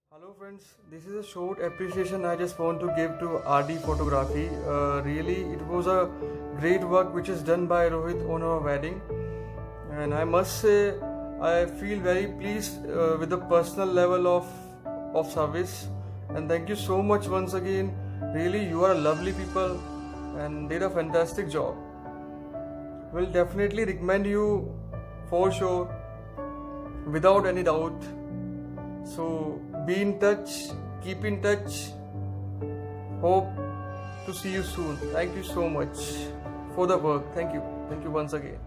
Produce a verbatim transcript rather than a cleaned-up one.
Hello friends, this is a short appreciation I just want to give to R D Photography. Uh, really, it was a great work which is done by Rohit on our wedding, and I must say I feel very pleased uh, with the personal level of of service. And thank you so much once again. Really, you are lovely people and did a fantastic job. Will definitely recommend you for sure, without any doubt. So be in touch, keep in touch. Hope to see you soon. Thank you so much for the work. Thank you. Thank you once again.